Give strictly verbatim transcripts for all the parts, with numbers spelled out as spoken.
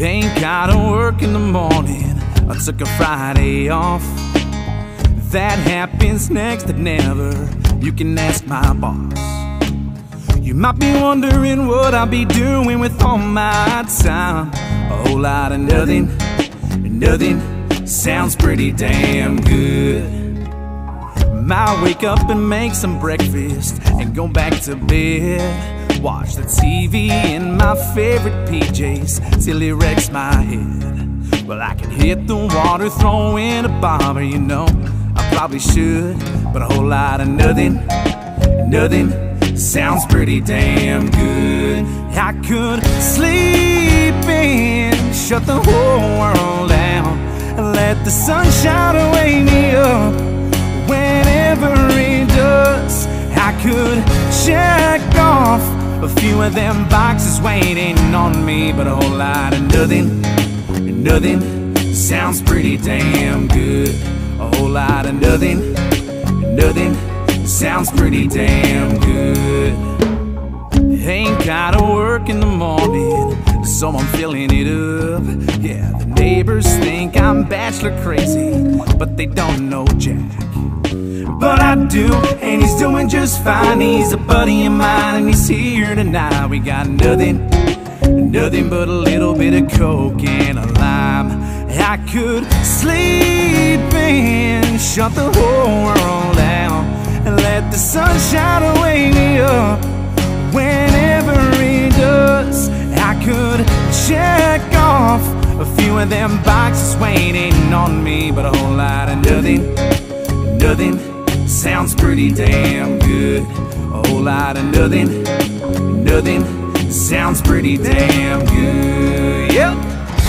Ain't gotta work in the morning, I took a Friday off. That happens next to never, you can ask my boss. You might be wondering what I'll be doing with all my time. A whole lot of nothing, nothing sounds pretty damn good. Might wake up and make some breakfast and go back to bed. Watch the T V in my favorite P Js till it wrecks my head. Well, I can hit the water, throw in a bobber, you know I probably should, but a whole lot of nothing, nothing sounds pretty damn good. I could sleep in, shut the whole world down, and let the sunshine wake me up whenever it does. I could check off a few of them boxes waiting on me, but a whole lot of nothing, nothing sounds pretty damn good. A whole lot of nothing, nothing sounds pretty damn good. Ain't gotta work in the morning, so I'm filling it up. Yeah, the neighbors think I'm bachelor crazy, but they don't know Jack. But I do, and he's doing just fine. He's a buddy of mine, and he's here tonight. We got nothing, nothing but a little bit of coke and a lime. I could sleep in, shut the whole world down, and let the sunshine wake me up whenever it does. I could check off a few of them boxes waiting on me, but a whole lot of nothing, nothing sounds pretty damn good. A whole lot of nothing, nothing sounds pretty damn good. Yep.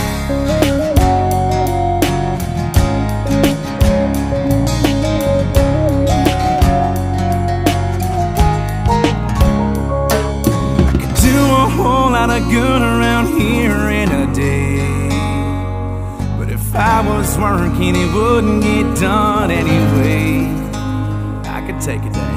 Good around here in a day, but if I was working it wouldn't get done anyway. I could take a day,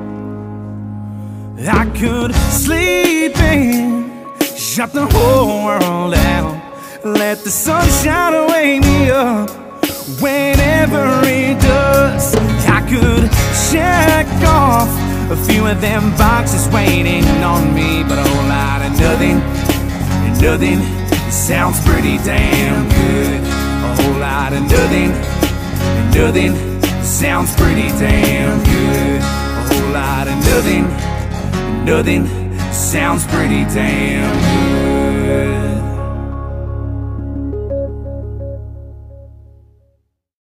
I could sleep in, shut the whole world down, let the sunshine wake me up whenever it does. I could check off a few of them boxes waiting on me, but a whole lot of nothing, nothing sounds pretty damn good. A whole lot of nothing, nothing sounds pretty damn good. A whole lot of nothing, nothing sounds pretty damn good.